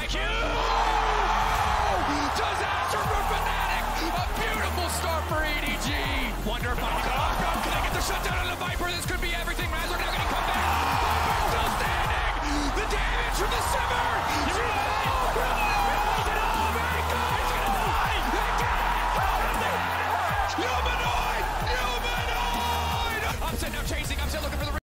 Disaster for Fnatic! A beautiful start for EDG! Wonder if can they get the shutdown on the Viper? This could be everything. Razork now gonna come back. Viper still standing! The damage from the Simmer!